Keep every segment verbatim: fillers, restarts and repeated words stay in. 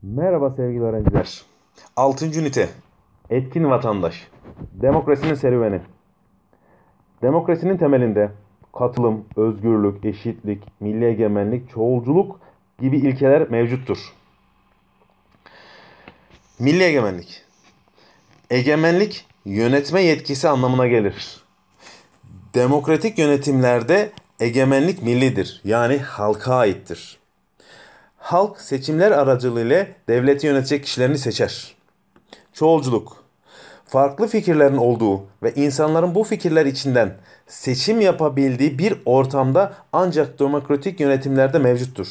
Merhaba sevgili öğrenciler. Altıncı ünite. Etkin vatandaş. Demokrasinin serüveni. Demokrasinin temelinde katılım, özgürlük, eşitlik, milli egemenlik, çoğulculuk gibi ilkeler mevcuttur. Milli egemenlik. Egemenlik yönetme yetkisi anlamına gelir. Demokratik yönetimlerde egemenlik millidir, yani halka aittir. Halk seçimler aracılığıyla devleti yönetecek kişilerini seçer. Çoğulculuk. Farklı fikirlerin olduğu ve insanların bu fikirler içinden seçim yapabildiği bir ortamda ancak demokratik yönetimlerde mevcuttur.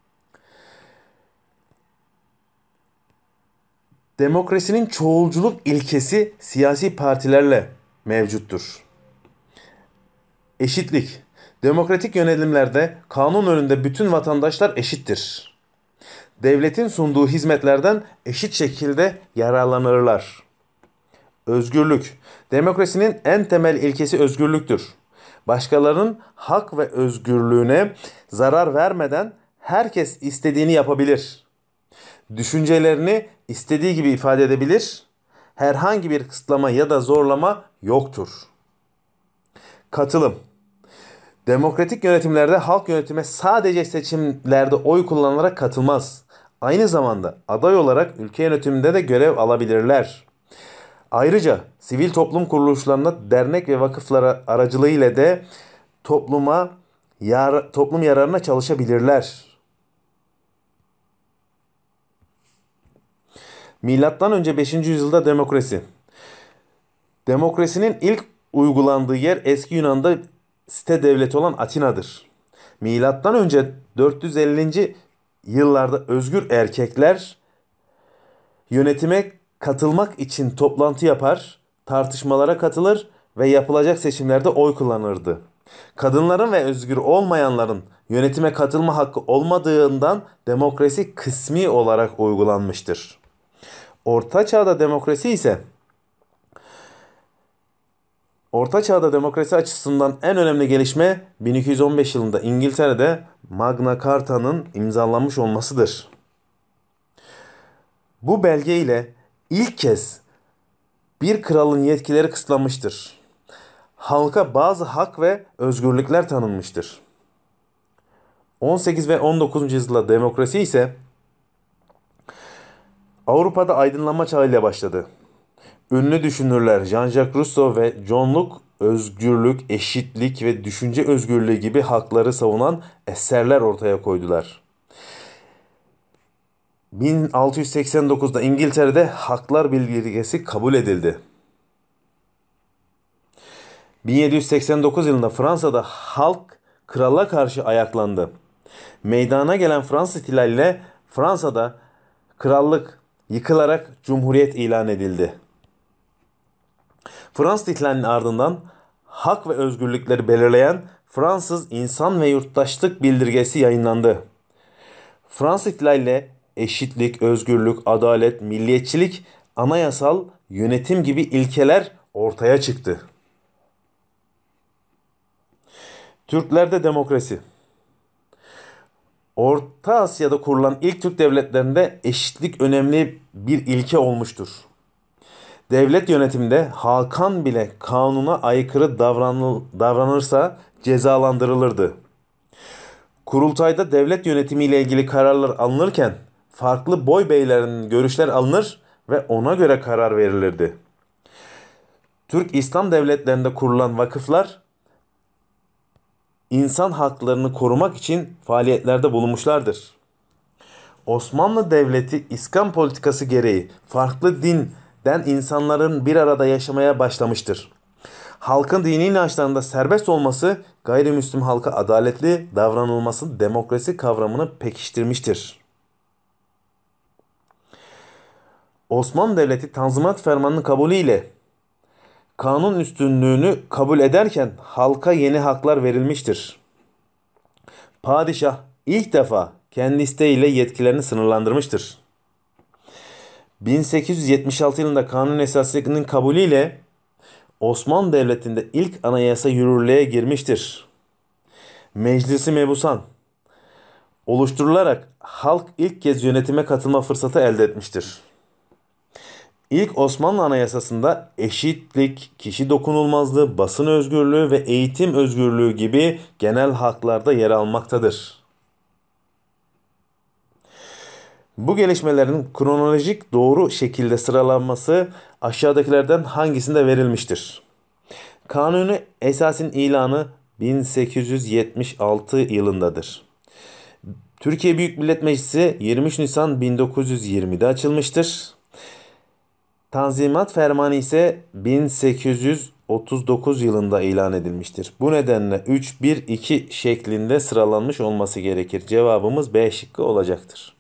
Demokrasinin çoğulculuk ilkesi siyasi partilerle mevcuttur. Eşitlik. Demokratik yönetimlerde kanun önünde bütün vatandaşlar eşittir. Devletin sunduğu hizmetlerden eşit şekilde yararlanırlar. Özgürlük. Demokrasinin en temel ilkesi özgürlüktür. Başkalarının hak ve özgürlüğüne zarar vermeden herkes istediğini yapabilir. Düşüncelerini istediği gibi ifade edebilir. Herhangi bir kısıtlama ya da zorlama yoktur. Katılım. Demokratik yönetimlerde halk yönetime sadece seçimlerde oy kullanılarak katılmaz. Aynı zamanda aday olarak ülke yönetiminde de görev alabilirler. Ayrıca sivil toplum kuruluşlarına, dernek ve vakıflara aracılığıyla da topluma yar, toplum yararına çalışabilirler. Milattan önce beşinci yüzyılda demokrasi. Demokrasinin ilk uygulandığı yer eski Yunan'da site devleti olan Atina'dır. Milattan önce dört yüz ellinci yıllarda özgür erkekler yönetime katılmak için toplantı yapar, tartışmalara katılır ve yapılacak seçimlerde oy kullanırdı. Kadınların ve özgür olmayanların yönetime katılma hakkı olmadığından demokrasi kısmi olarak uygulanmıştır. Orta Çağ'da demokrasi ise Orta Çağ'da demokrasi açısından en önemli gelişme bin iki yüz on beş yılında İngiltere'de Magna Carta'nın imzalanmış olmasıdır. Bu belge ile ilk kez bir kralın yetkileri kısıtlanmıştır. Halka bazı hak ve özgürlükler tanınmıştır. on sekiz ve on dokuzuncu yüzyılda demokrasi ise Avrupa'da aydınlanma çağıyla başladı. Ünlü düşünürler Jean-Jacques Rousseau ve John Locke özgürlük, eşitlik ve düşünce özgürlüğü gibi hakları savunan eserler ortaya koydular. bin altı yüz seksen dokuzda İngiltere'de Haklar Bildirgesi kabul edildi. bin yedi yüz seksen dokuz yılında Fransa'da halk krala karşı ayaklandı. Meydana gelen Fransız ihtilaliyle Fransa'da krallık yıkılarak cumhuriyet ilan edildi. Fransız ihtilalinin ardından hak ve özgürlükleri belirleyen Fransız İnsan ve Yurttaşlık Bildirgesi yayınlandı. Fransız ihtilaliyle eşitlik, özgürlük, adalet, milliyetçilik, anayasal yönetim gibi ilkeler ortaya çıktı. Türklerde demokrasi. Orta Asya'da kurulan ilk Türk devletlerinde eşitlik önemli bir ilke olmuştur. Devlet yönetiminde hakan bile kanuna aykırı davranırsa cezalandırılırdı. Kurultayda devlet yönetimiyle ilgili kararlar alınırken farklı boy beylerinin görüşler alınır ve ona göre karar verilirdi. Türk İslam devletlerinde kurulan vakıflar insan haklarını korumak için faaliyetlerde bulunmuşlardır. Osmanlı Devleti İskan politikası gereği farklı dinden insanların bir arada yaşamaya başlamıştır. Halkın dini inançlarında serbest olması, gayrimüslim halka adaletli davranılması demokrasi kavramını pekiştirmiştir. Osmanlı Devleti Tanzimat Fermanı'nın kabulüyle kanun üstünlüğünü kabul ederken halka yeni haklar verilmiştir. Padişah ilk defa kendi isteğiyle yetkilerini sınırlandırmıştır. bin sekiz yüz yetmiş altı yılında Kanun Esası'nın kabulüyle Osmanlı Devleti'nde ilk anayasa yürürlüğe girmiştir. Meclisi Mebusan oluşturularak halk ilk kez yönetime katılma fırsatı elde etmiştir. İlk Osmanlı Anayasası'nda eşitlik, kişi dokunulmazlığı, basın özgürlüğü ve eğitim özgürlüğü gibi genel haklarda yer almaktadır. Bu gelişmelerin kronolojik doğru şekilde sıralanması aşağıdakilerden hangisinde verilmiştir? Kanuni Esas'ın ilanı bin sekiz yüz yetmiş altı yılındadır. Türkiye Büyük Millet Meclisi yirmi üç Nisan bin dokuz yüz yirmide açılmıştır. Tanzimat Fermanı ise bin sekiz yüz otuz dokuz yılında ilan edilmiştir. Bu nedenle üç bir iki şeklinde sıralanmış olması gerekir. Cevabımız B şıkkı olacaktır.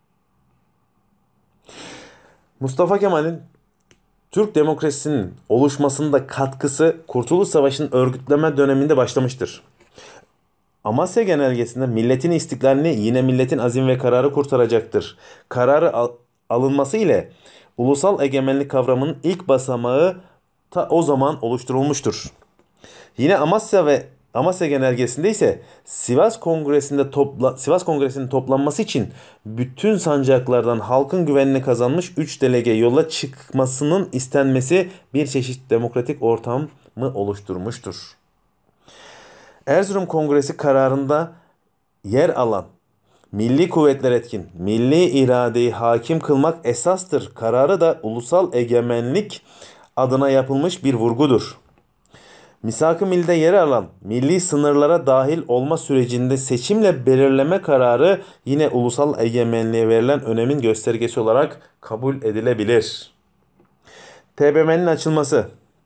Mustafa Kemal'in Türk demokrasisinin oluşmasında katkısı Kurtuluş Savaşı'nın örgütleme döneminde başlamıştır. Amasya Genelgesi'nde milletin istiklalini yine milletin azim ve kararı kurtaracaktır. Kararı al- alınması ile ulusal egemenlik kavramının ilk basamağı ta o zaman oluşturulmuştur. Yine Amasya ve Amasya Genelgesi'nde ise Sivas Kongresi'nde topla, Sivas Kongresi'nin toplanması için bütün sancaklardan halkın güvenini kazanmış üç delege yola çıkmasının istenmesi bir çeşit demokratik ortamı oluşturmuştur. Erzurum Kongresi kararında yer alan milli kuvvetler etkin, milli iradeyi hakim kılmak esastır kararı da ulusal egemenlik adına yapılmış bir vurgudur. Misak-ı Milli'de yer alan milli sınırlara dahil olma sürecinde seçimle belirleme kararı yine ulusal egemenliğe verilen önemin göstergesi olarak kabul edilebilir. T B M'nin açılması.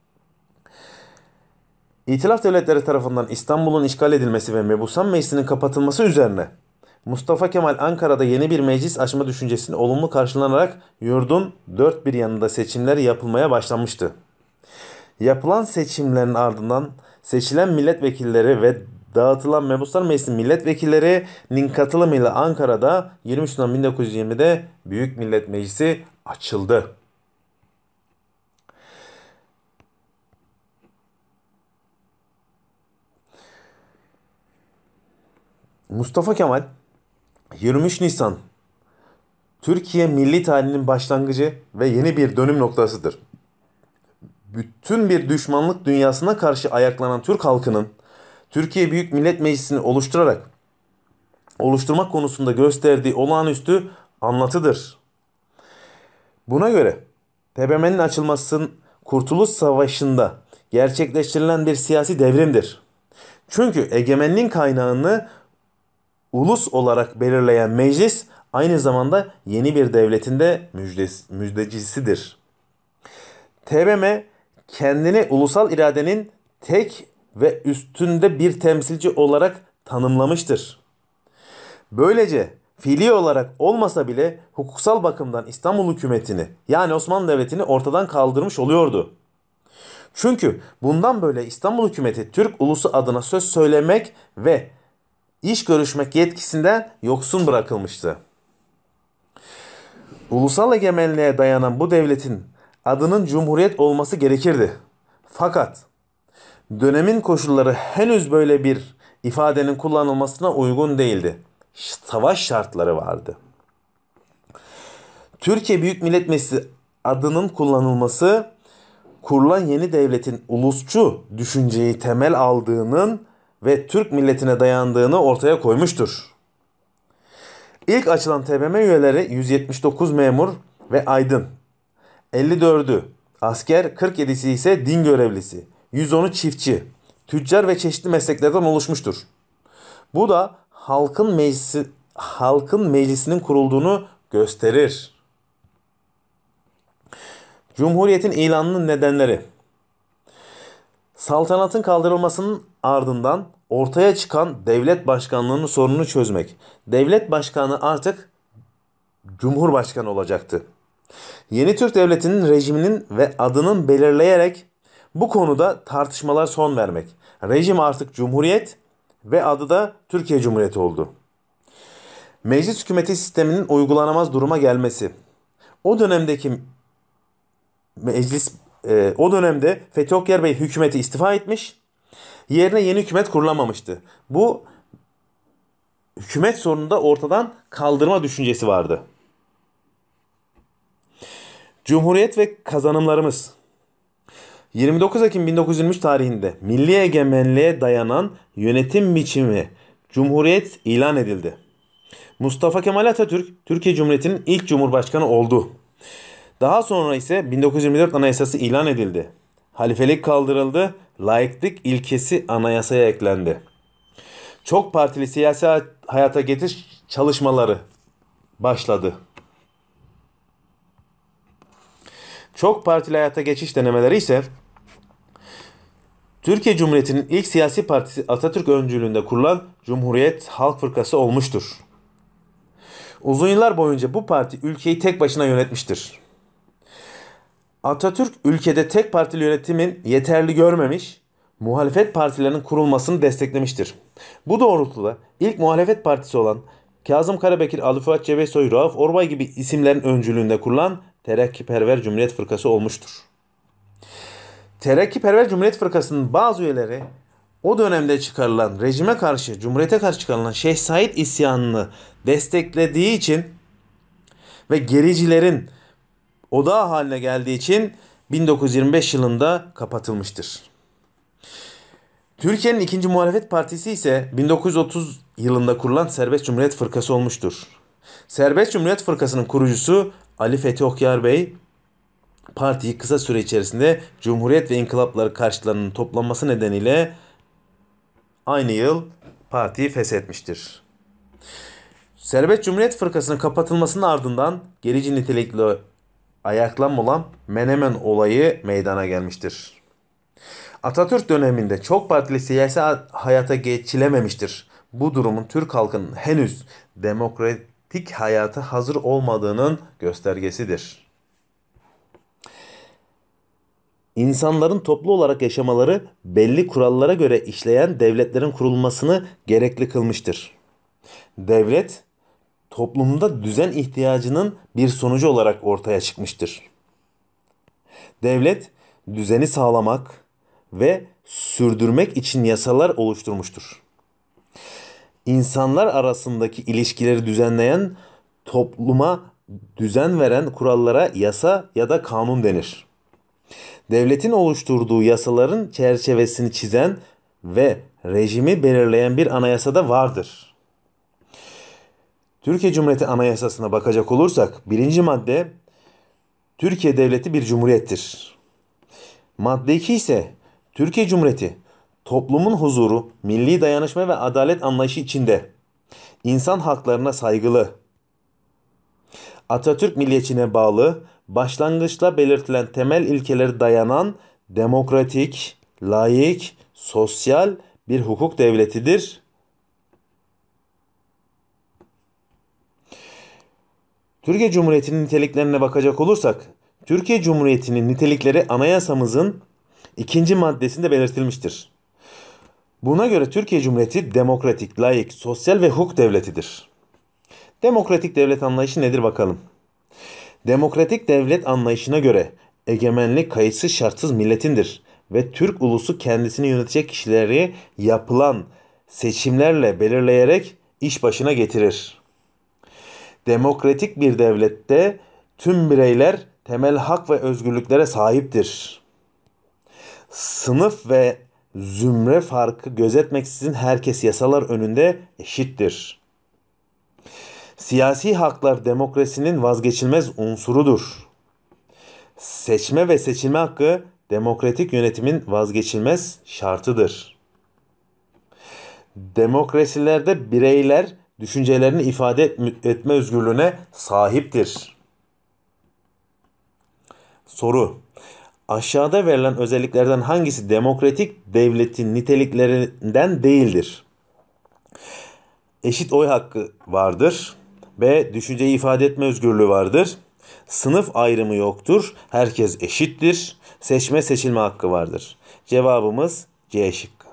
İtilaf devletleri tarafından İstanbul'un işgal edilmesi ve Mebusan Meclisi'nin kapatılması üzerine Mustafa Kemal Ankara'da yeni bir meclis açma düşüncesini olumlu karşılanarak yurdun dört bir yanında seçimler yapılmaya başlanmıştı. Yapılan seçimlerin ardından seçilen milletvekilleri ve dağıtılan Mebusan Meclisi milletvekillerinin katılımıyla Ankara'da yirmi üç Nisan bin dokuz yüz yirmide Büyük Millet Meclisi açıldı. Mustafa Kemal yirmi üç Nisan Türkiye milli tarihinin başlangıcı ve yeni bir dönüm noktasıdır. Bütün bir düşmanlık dünyasına karşı ayaklanan Türk halkının Türkiye Büyük Millet Meclisi'ni oluşturarak oluşturmak konusunda gösterdiği olağanüstü anlatıdır. Buna göre T B M'nin açılmasının Kurtuluş Savaşı'nda gerçekleştirilen bir siyasi devrimdir. Çünkü egemenliğin kaynağını ulus olarak belirleyen meclis aynı zamanda yeni bir devletin de müjdes- müjdecisidir. T B M kendini ulusal iradenin tek ve üstünde bir temsilci olarak tanımlamıştır. Böylece fiili olarak olmasa bile hukuksal bakımdan İstanbul hükümetini yani Osmanlı Devleti'ni ortadan kaldırmış oluyordu. Çünkü bundan böyle İstanbul hükümeti Türk ulusu adına söz söylemek ve iş görüşmek yetkisinden yoksun bırakılmıştı. Ulusal egemenliğe dayanan bu devletin adının Cumhuriyet olması gerekirdi. Fakat dönemin koşulları henüz böyle bir ifadenin kullanılmasına uygun değildi. Savaş şartları vardı. Türkiye Büyük Millet Meclisi adının kullanılması kurulan yeni devletin ulusçu düşünceyi temel aldığının ve Türk milletine dayandığını ortaya koymuştur. İlk açılan T B M üyeleri yüz yetmiş dokuz memur ve aydın, elli dördü asker, kırk yedisi ise din görevlisi, yüz onu çiftçi, tüccar ve çeşitli mesleklerden oluşmuştur. Bu da halkın meclisi halkın meclisinin kurulduğunu gösterir. Cumhuriyetin ilanının nedenleri. Saltanatın kaldırılmasının ardından ortaya çıkan devlet başkanlığının sorununu çözmek. Devlet başkanı artık Cumhurbaşkanı olacaktı. Yeni Türk Devleti'nin rejiminin ve adının belirleyerek bu konuda tartışmalar son vermek. Rejim artık Cumhuriyet ve adı da Türkiye Cumhuriyeti oldu. Meclis hükümeti sisteminin uygulanamaz duruma gelmesi. O dönemdeki meclis e, o dönemde Fethi Okyar Bey hükümeti istifa etmiş. Yerine yeni hükümet kurulamamıştı. Bu hükümet sorununu da ortadan kaldırma düşüncesi vardı. Cumhuriyet ve kazanımlarımız. yirmi dokuz Ekim bin dokuz yüz yirmi üç tarihinde milli egemenliğe dayanan yönetim biçimi Cumhuriyet ilan edildi. Mustafa Kemal Atatürk, Türkiye Cumhuriyeti'nin ilk Cumhurbaşkanı oldu. Daha sonra ise bin dokuz yüz yirmi dört Anayasası ilan edildi. Halifelik kaldırıldı, laiklik ilkesi anayasaya eklendi. Çok partili siyasi hayata geçiş çalışmaları başladı. Çok partili hayata geçiş denemeleri ise Türkiye Cumhuriyeti'nin ilk siyasi partisi Atatürk öncülüğünde kurulan Cumhuriyet Halk Fırkası olmuştur. Uzun yıllar boyunca bu parti ülkeyi tek başına yönetmiştir. Atatürk ülkede tek partili yönetimin yeterli görmemiş, muhalefet partilerinin kurulmasını desteklemiştir. Bu doğrultuda ilk muhalefet partisi olan Kazım Karabekir, Ali Fuat Cebesoy, Rauf Orbay gibi isimlerin öncülüğünde kurulan Terakkiperver Cumhuriyet Fırkası olmuştur. Terakkiperver Cumhuriyet Fırkası'nın bazı üyeleri o dönemde çıkarılan rejime karşı, Cumhuriyete karşı çıkarılan Şeyh Said isyanını desteklediği için ve gericilerin odağı haline geldiği için bin dokuz yüz yirmi beş yılında kapatılmıştır. Türkiye'nin ikinci muhalefet partisi ise bin dokuz yüz otuz yılında kurulan Serbest Cumhuriyet Fırkası olmuştur. Serbest Cumhuriyet Fırkası'nın kurucusu Ali Fethi Okyar Bey, partiyi kısa süre içerisinde Cumhuriyet ve inkılapları karşıtlarının toplanması nedeniyle aynı yıl partiyi feshetmiştir. Serbest Cumhuriyet Fırkası'nın kapatılmasının ardından gerici nitelikli ayaklanma olan Menemen olayı meydana gelmiştir. Atatürk döneminde çok partili siyasi hayata geçilememiştir. Bu durumun Türk halkının henüz demokratik hayata hazır olmadığının göstergesidir. İnsanların toplu olarak yaşamaları belli kurallara göre işleyen devletlerin kurulmasını gerekli kılmıştır. Devlet, toplumda düzen ihtiyacının bir sonucu olarak ortaya çıkmıştır. Devlet, düzeni sağlamak ve sürdürmek için yasalar oluşturmuştur. İnsanlar arasındaki ilişkileri düzenleyen, topluma düzen veren kurallara yasa ya da kanun denir. Devletin oluşturduğu yasaların çerçevesini çizen ve rejimi belirleyen bir anayasa da vardır. Türkiye Cumhuriyeti Anayasası'na bakacak olursak birinci madde Türkiye Devleti bir cumhuriyettir. Madde iki ise Türkiye Cumhuriyeti toplumun huzuru, milli dayanışma ve adalet anlayışı içinde insan haklarına saygılı, Atatürk milliyetçiliğine bağlı, başlangıçta belirtilen temel ilkeleri dayanan demokratik, laik, sosyal bir hukuk devletidir. Türkiye Cumhuriyeti'nin niteliklerine bakacak olursak, Türkiye Cumhuriyeti'nin nitelikleri anayasamızın ikinci maddesinde belirtilmiştir. Buna göre Türkiye Cumhuriyeti demokratik, laik, sosyal ve hukuk devletidir. Demokratik devlet anlayışı nedir bakalım? Demokratik devlet anlayışına göre egemenlik kayıtsız şartsız milletindir ve Türk ulusu kendisini yönetecek kişileri yapılan seçimlerle belirleyerek iş başına getirir. Demokratik bir devlette tüm bireyler temel hak ve özgürlüklere sahiptir. Sınıf ve zümre farkı gözetmeksizin herkes yasalar önünde eşittir. Siyasi haklar demokrasinin vazgeçilmez unsurudur. Seçme ve seçilme hakkı demokratik yönetimin vazgeçilmez şartıdır. Demokrasilerde bireyler düşüncelerini ifade etme özgürlüğüne sahiptir. Soru: aşağıda verilen özelliklerden hangisi demokratik devletin niteliklerinden değildir? Eşit oy hakkı vardır. B. Düşünceyi ifade etme özgürlüğü vardır. Sınıf ayrımı yoktur. Herkes eşittir. Seçme seçilme hakkı vardır. Cevabımız C şıkkı.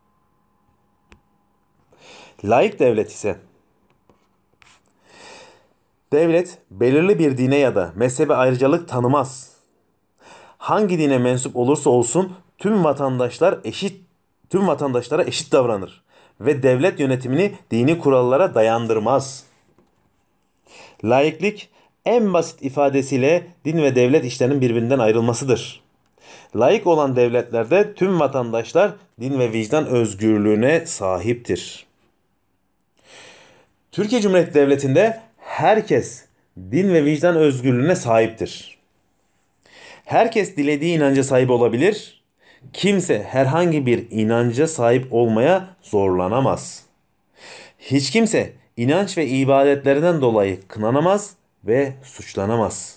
Laik devlet ise devlet belirli bir dine ya da mezhebe ayrıcalık tanımaz. Hangi dine mensup olursa olsun tüm vatandaşlar eşit tüm vatandaşlara eşit davranır ve devlet yönetimini dini kurallara dayandırmaz. Laiklik en basit ifadesiyle din ve devlet işlerinin birbirinden ayrılmasıdır. Laik olan devletlerde tüm vatandaşlar din ve vicdan özgürlüğüne sahiptir. Türkiye Cumhuriyeti Devleti'nde herkes din ve vicdan özgürlüğüne sahiptir. Herkes dilediği inanca sahip olabilir. Kimse herhangi bir inanca sahip olmaya zorlanamaz. Hiç kimse inanç ve ibadetlerinden dolayı kınanamaz ve suçlanamaz.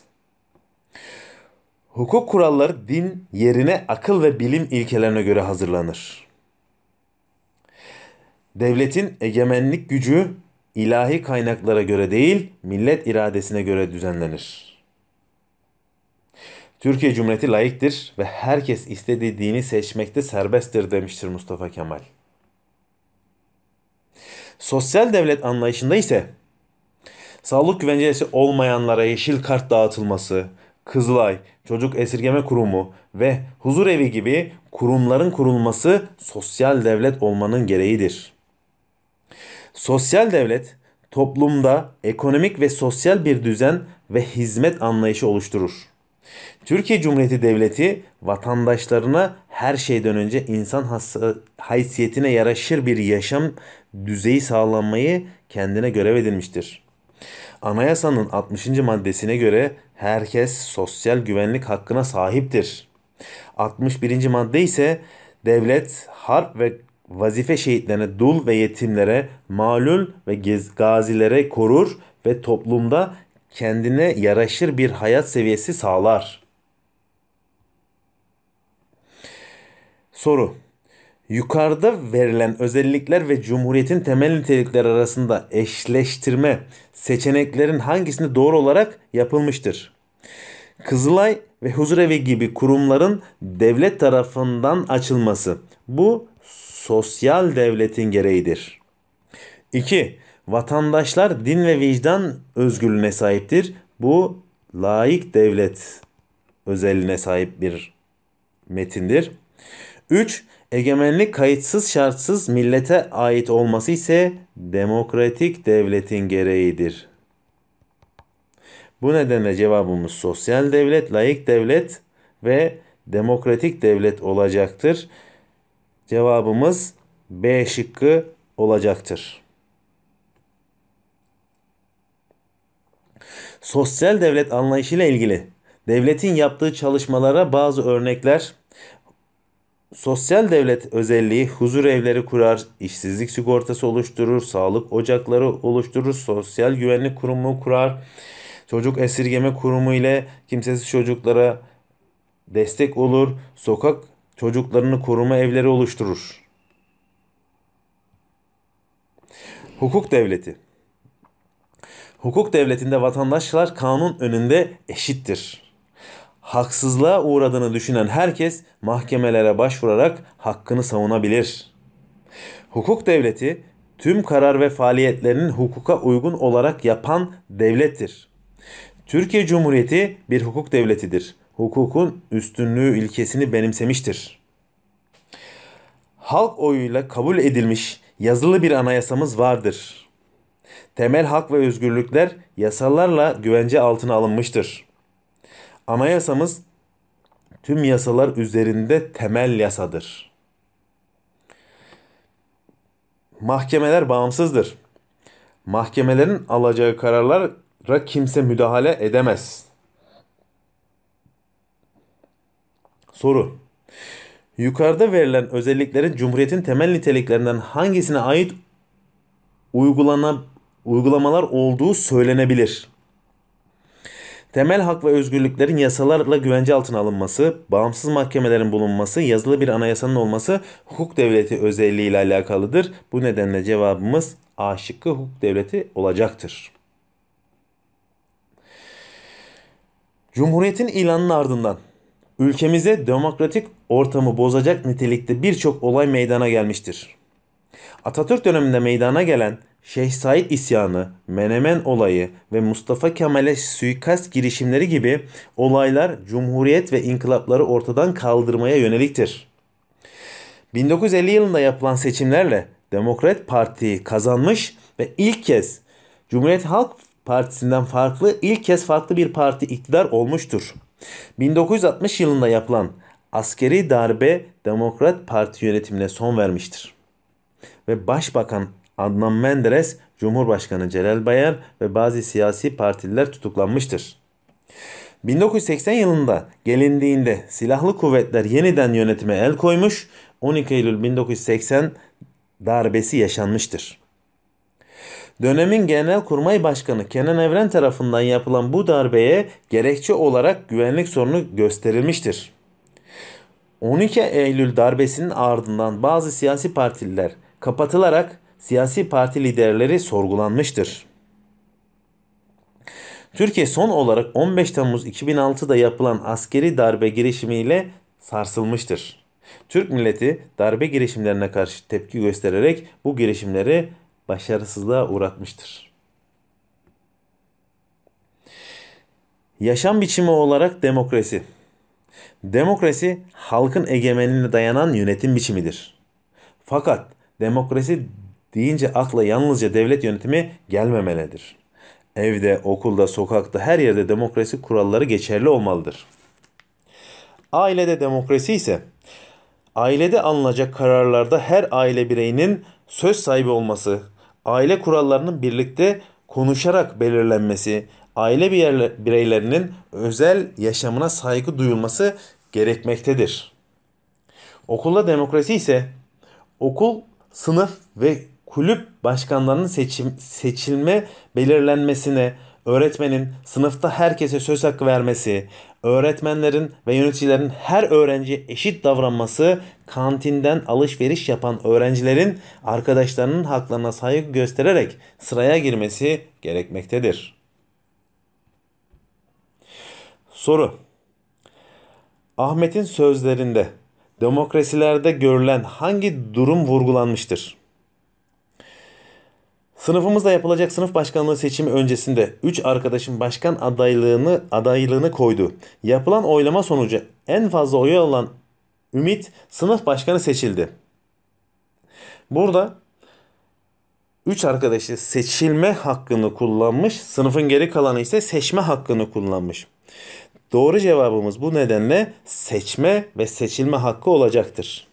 Hukuk kuralları din yerine akıl ve bilim ilkelerine göre hazırlanır. Devletin egemenlik gücü ilahi kaynaklara göre değil, millet iradesine göre düzenlenir. Türkiye Cumhuriyeti laiktir ve herkes istediği dini seçmekte serbesttir demiştir Mustafa Kemal. Sosyal devlet anlayışında ise sağlık güvencesi olmayanlara yeşil kart dağıtılması, Kızılay, Çocuk Esirgeme Kurumu ve Huzurevi gibi kurumların kurulması sosyal devlet olmanın gereğidir. Sosyal devlet toplumda ekonomik ve sosyal bir düzen ve hizmet anlayışı oluşturur. Türkiye Cumhuriyeti Devleti vatandaşlarına her şeyden önce insan haysiyetine yaraşır bir yaşam düzeyi sağlanmayı kendine görev edinmiştir. Anayasanın altmışıncı maddesine göre herkes sosyal güvenlik hakkına sahiptir. altmış birinci madde ise devlet harp ve vazife şehitlerine, dul ve yetimlere, malul ve gazilere korur ve toplumda kendine yaraşır bir hayat seviyesi sağlar. Soru: Yukarıda verilen özellikler ve Cumhuriyet'in temel nitelikleri arasında eşleştirme seçeneklerin hangisinde doğru olarak yapılmıştır? Kızılay ve Huzurevi gibi kurumların devlet tarafından açılması. Bu sosyal devletin gereğidir. iki. Vatandaşlar din ve vicdan özgürlüğüne sahiptir. Bu laik devlet özelliğine sahip bir metindir. üç. Egemenlik kayıtsız şartsız millete ait olması ise demokratik devletin gereğidir. Bu nedenle cevabımız sosyal devlet, laik devlet ve demokratik devlet olacaktır. Cevabımız B şıkkı olacaktır. Sosyal devlet anlayışıyla ilgili devletin yaptığı çalışmalara bazı örnekler: sosyal devlet özelliği huzur evleri kurar, işsizlik sigortası oluşturur, sağlık ocakları oluşturur, sosyal güvenlik kurumu kurar, çocuk esirgeme kurumu ile kimsesiz çocuklara destek olur, sokak çocuklarını koruma evleri oluşturur. Hukuk devleti. Hukuk devletinde vatandaşlar kanun önünde eşittir. Haksızlığa uğradığını düşünen herkes mahkemelere başvurarak hakkını savunabilir. Hukuk devleti tüm karar ve faaliyetlerinin hukuka uygun olarak yapan devlettir. Türkiye Cumhuriyeti bir hukuk devletidir. Hukukun üstünlüğü ilkesini benimsemiştir. Halk oyuyla kabul edilmiş yazılı bir anayasamız vardır. Temel hak ve özgürlükler yasalarla güvence altına alınmıştır. Anayasamız tüm yasalar üzerinde temel yasadır. Mahkemeler bağımsızdır. Mahkemelerin alacağı kararlara kimse müdahale edemez. Soru: Yukarıda verilen özelliklerin Cumhuriyet'in temel niteliklerinden hangisine ait uygulana, uygulamalar olduğu söylenebilir? Temel hak ve özgürlüklerin yasalarla güvence altına alınması, bağımsız mahkemelerin bulunması, yazılı bir anayasanın olması hukuk devleti özelliği ile alakalıdır. Bu nedenle cevabımız A şıkkı hukuk devleti olacaktır. Cumhuriyetin ilanının ardından ülkemize demokratik ortamı bozacak nitelikte birçok olay meydana gelmiştir. Atatürk döneminde meydana gelen Şeyh Said isyanı, Menemen olayı ve Mustafa Kemal'e suikast girişimleri gibi olaylar Cumhuriyet ve inkılapları ortadan kaldırmaya yöneliktir. bin dokuz yüz elli yılında yapılan seçimlerle Demokrat Parti kazanmış ve ilk kez Cumhuriyet Halk Partisi'nden farklı ilk kez farklı bir parti iktidar olmuştur. bin dokuz yüz altmış yılında yapılan askeri darbe Demokrat Parti yönetimine son vermiştir. Ve Başbakan Adnan Menderes, Cumhurbaşkanı Celal Bayar ve bazı siyasi partililer tutuklanmıştır. bin dokuz yüz seksen yılında gelindiğinde silahlı kuvvetler yeniden yönetime el koymuş, on iki Eylül bin dokuz yüz seksen darbesi yaşanmıştır. Dönemin Genelkurmay Başkanı Kenan Evren tarafından yapılan bu darbeye gerekçe olarak güvenlik sorunu gösterilmiştir. on iki Eylül darbesinin ardından bazı siyasi partiler kapatılarak siyasi parti liderleri sorgulanmıştır. Türkiye son olarak on beş Temmuz iki bin altıda yapılan askeri darbe girişimiyle sarsılmıştır. Türk milleti darbe girişimlerine karşı tepki göstererek bu girişimleri başarısızlığa uğratmıştır. Yaşam biçimi olarak demokrasi. Demokrasi halkın egemenliğine dayanan yönetim biçimidir. Fakat demokrasi deyince akla yalnızca devlet yönetimi gelmemelidir. Evde, okulda, sokakta her yerde demokrasi kuralları geçerli olmalıdır. Ailede demokrasi ise ailede alınacak kararlarda her aile bireyinin söz sahibi olması, aile kurallarının birlikte konuşarak belirlenmesi, aile bireylerinin özel yaşamına saygı duyulması gerekmektedir. Okulda demokrasi ise okul, sınıf ve kulüp başkanlarının seçim, seçilme belirlenmesine, öğretmenin sınıfta herkese söz hakkı vermesi, öğretmenlerin ve yöneticilerin her öğrenciye eşit davranması, kantinden alışveriş yapan öğrencilerin arkadaşlarının haklarına saygı göstererek sıraya girmesi gerekmektedir. Soru: Ahmet'in sözlerinde demokrasilerde görülen hangi durum vurgulanmıştır? Sınıfımızda yapılacak sınıf başkanlığı seçimi öncesinde üç arkadaşın başkan adaylığını adaylığını koydu. Yapılan oylama sonucu en fazla oyu alan Ümit sınıf başkanı seçildi. Burada üç arkadaşı seçilme hakkını kullanmış, sınıfın geri kalanı ise seçme hakkını kullanmış. Doğru cevabımız bu nedenle seçme ve seçilme hakkı olacaktır.